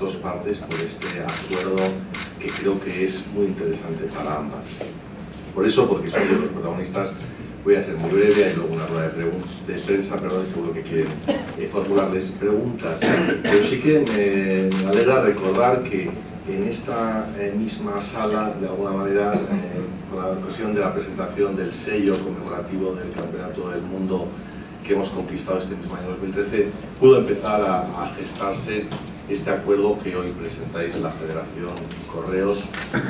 dos partes por este acuerdo que creo que es muy interesante para ambas. Por eso, porque son de los protagonistas, voy a ser muy breve, hay luego una rueda de prensa, y seguro que quieren formularles preguntas. Pero sí que me alegra recordar que en esta misma sala, de alguna manera, con la ocasión de la presentación del sello conmemorativo del Campeonato del Mundo que hemos conquistado este mismo año 2013, pudo empezar a gestarse este acuerdo que hoy presentáis la Federación Correos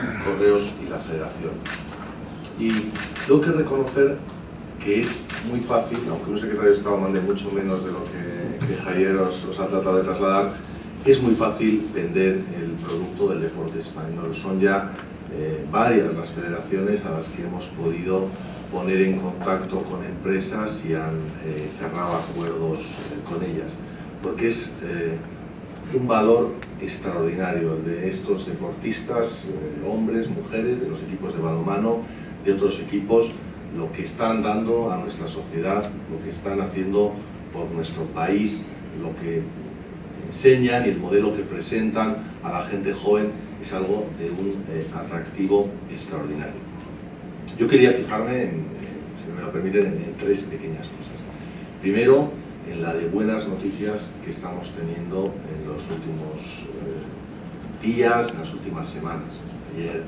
y la Federación. Y tengo que reconocer que es muy fácil, aunque un secretario de Estado mande mucho menos de lo que Javier os ha tratado de trasladar, es muy fácil vender el producto del deporte español. Son ya varias las federaciones a las que hemos podido poner en contacto con empresas y han cerrado acuerdos con ellas, porque es un valor extraordinario el de estos deportistas, hombres, mujeres, de los equipos de balonmano, de otros equipos, lo que están dando a nuestra sociedad, lo que están haciendo por nuestro país, lo que enseñan y el modelo que presentan a la gente joven es algo de un atractivo extraordinario. Yo quería fijarme, si me lo permiten, en tres pequeñas cosas. Primero, en la de buenas noticias que estamos teniendo en los últimos días, en las últimas semanas. Ayer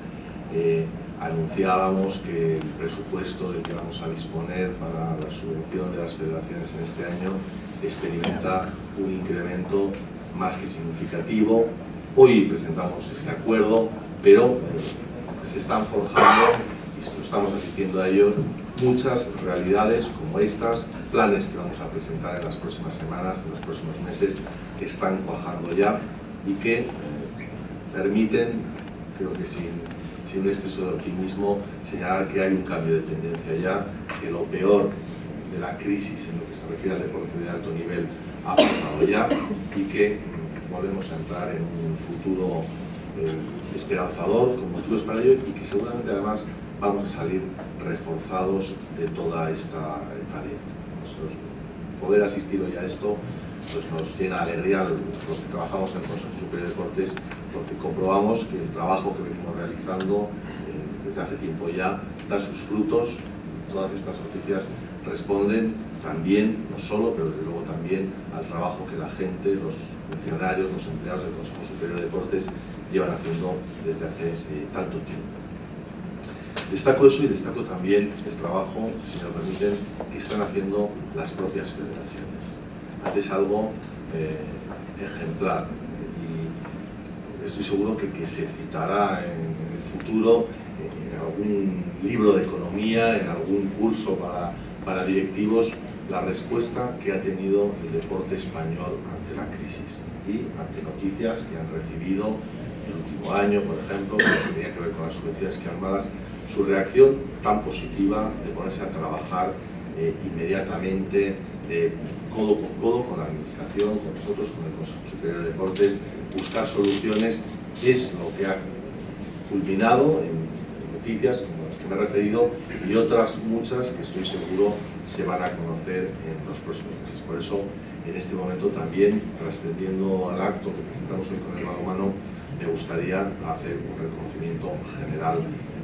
anunciábamos que el presupuesto del que vamos a disponer para la subvención de las federaciones en este año experimenta un incremento más que significativo. Hoy presentamos este acuerdo, pero se están forjando, y estamos asistiendo a ello, muchas realidades como estas, planes que vamos a presentar en las próximas semanas, en los próximos meses, que están cuajando ya y que permiten, creo que sin un exceso de optimismo, señalar que hay un cambio de tendencia ya, que lo peor de la crisis en lo que se refiere al deporte de alto nivel ha pasado ya y que volvemos a entrar en un futuro esperanzador, con motivos para ello, y que seguramente además vamos a salir reforzados de toda esta tarea. Nosotros, poder asistir hoy a esto pues nos llena de alegría los que trabajamos en el Consejo Superior de Deportes, porque comprobamos que el trabajo que venimos realizando desde hace tiempo ya da sus frutos. Todas estas noticias responden también, no solo, pero desde luego también al trabajo que la gente, los funcionarios, los empleados del Consejo Superior de Deportes llevan haciendo desde hace tanto tiempo. Destaco eso y destaco también el trabajo, si me lo permiten, que están haciendo las propias federaciones. Es algo ejemplar y estoy seguro que se citará en el futuro en algún libro de economía, en algún curso para directivos, la respuesta que ha tenido el deporte español ante la crisis y ante noticias que han recibido el último año, por ejemplo, que tenía que ver con las subvenciones que armadas, su reacción tan positiva de ponerse a trabajar inmediatamente, de codo con codo con la administración, con nosotros, con el Consejo Superior de Deportes, buscar soluciones, es lo que ha culminado en noticias como las que me he referido y otras muchas que estoy seguro se van a conocer en los próximos meses. Por eso, en este momento también, trascendiendo al acto que presentamos hoy con el balonmano, me gustaría hacer un reconocimiento general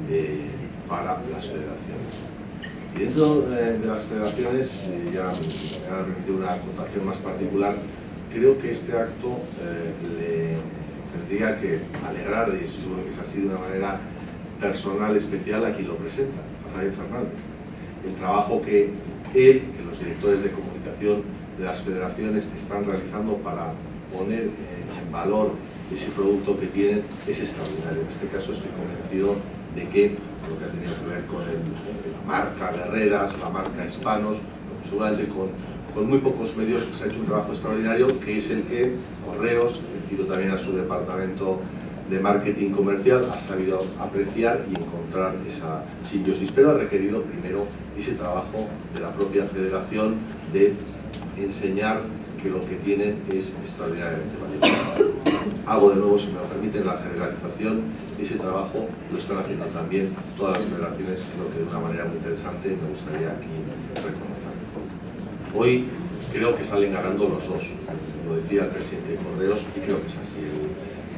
para las federaciones. Y dentro de las federaciones, ya me van a permitir una acotación más particular, creo que este acto le tendría que alegrar, y estoy seguro que es así de una manera personal, especial, a quien lo presenta, a Javier Fernández. El trabajo que él, que los directores de comunicación de las federaciones están realizando para poner en valor ese producto que tienen es extraordinario. En este caso estoy convencido de que lo que ha tenido que ver con la marca Guerreras, la marca Hispanos, seguramente con muy pocos medios se ha hecho un trabajo extraordinario, que es el que Correos, felicito también a su departamento de marketing comercial, ha sabido apreciar y encontrar esa simbiosis, pero ha requerido primero ese trabajo de la propia federación de enseñar que lo que tienen es extraordinariamente valioso. Hago de nuevo, si me lo permiten, la generalización. Ese trabajo lo están haciendo también todas las federaciones, creo que de una manera muy interesante, me gustaría aquí reconocer. Hoy creo que salen ganando los dos, lo decía el presidente de Correos, y creo que es así.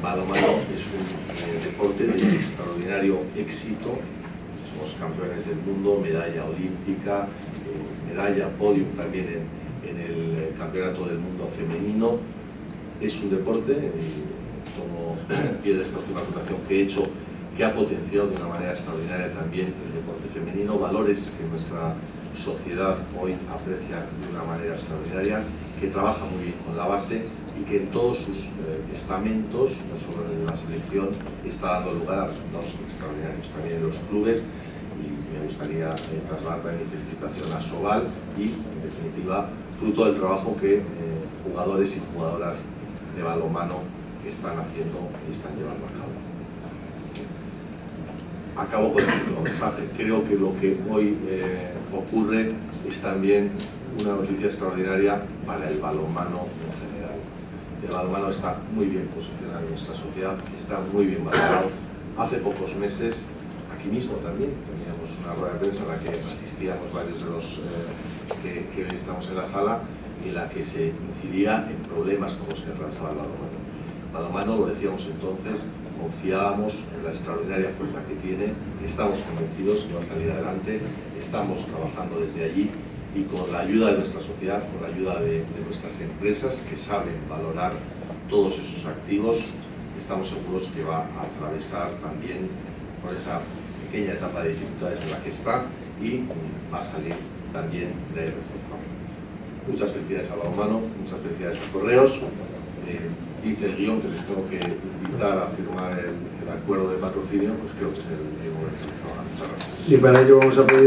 balonmano es un deporte de extraordinario éxito. Somos campeones del mundo, medalla olímpica, medalla, podium también en el Campeonato del Mundo femenino. Es un deporte, tomo pie de esta última actuación que he hecho, que ha potenciado de una manera extraordinaria también el deporte femenino, valores que nuestra sociedad hoy aprecia de una manera extraordinaria, que trabaja muy bien con la base y que en todos sus estamentos, no solo en la selección, está dando lugar a resultados extraordinarios también en los clubes. Y me gustaría trasladar también mi felicitación a Sobal y, en definitiva, fruto del trabajo que jugadores y jugadoras de balonmano están haciendo y están llevando a cabo. Acabo con el último mensaje. Creo que lo que hoy ocurre es también una noticia extraordinaria para el balonmano en general. El balonmano está muy bien posicionado en nuestra sociedad, está muy bien valorado. Hace pocos meses, aquí mismo también, teníamos una rueda de prensa en la que asistíamos varios de los que hoy estamos en la sala, en la que se incidía en problemas con los que atravesaba el balonmano. El balonmano, lo decíamos entonces, confiábamos en la extraordinaria fuerza que tiene, que estamos convencidos que va a salir adelante, estamos trabajando desde allí y con la ayuda de nuestra sociedad, con la ayuda de nuestras empresas que saben valorar todos esos activos, estamos seguros que va a atravesar también por esa pequeña etapa de dificultades en la que está y va a salir también de reforzado. Muchas felicidades a balonmano, muchas felicidades a Correos. Dice el guión que les tengo que invitar a firmar el acuerdo de patrocinio, pues creo que es el momento. Muchas gracias. Y para ello vamos a pedir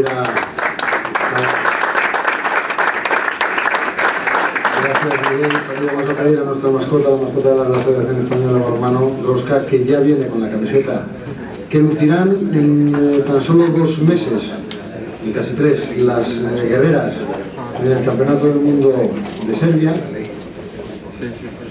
Gracias, Miguel. Para ello vamos a pedir a nuestra mascota, la mascota de la Federación Española de Balonmano, Rosca, que ya viene con la camiseta, que lucirán en tan solo 2 meses, y casi 3, las guerreras en el Campeonato del Mundo de Serbia.